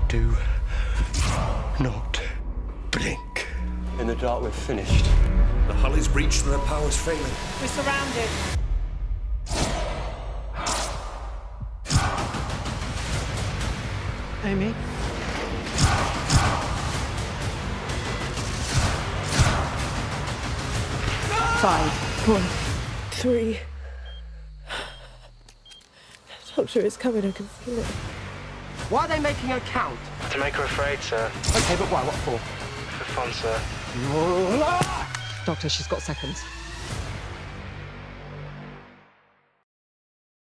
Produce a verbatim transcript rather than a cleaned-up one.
Do not blink. In the dark, we're finished. The hull is breached and the power's failing. We're surrounded. Amy? Five, four, three. Doctor, it's coming, I can feel it. Why are they making her count? To make her afraid, sir. Okay, but why? What for? For fun, sir. Doctor, she's got seconds.